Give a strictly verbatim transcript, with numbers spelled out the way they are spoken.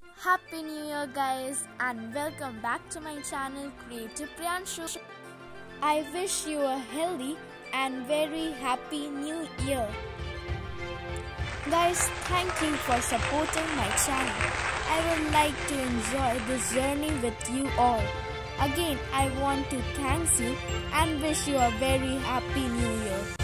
Happy New Year guys and welcome back to my channel Creative Priyanshu. I wish you a healthy and very happy new year. Guys, thank you for supporting my channel. I would like to enjoy this journey with you all. Again, I want to thank you and wish you a very happy new year.